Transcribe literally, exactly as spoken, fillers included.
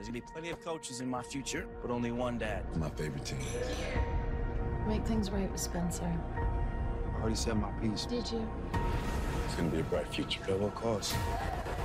There's gonna be plenty of coaches in my future, but only one dad. My favorite team. Make things right with Spencer. I already said my piece. Did you? It's gonna be a bright future. At what cost?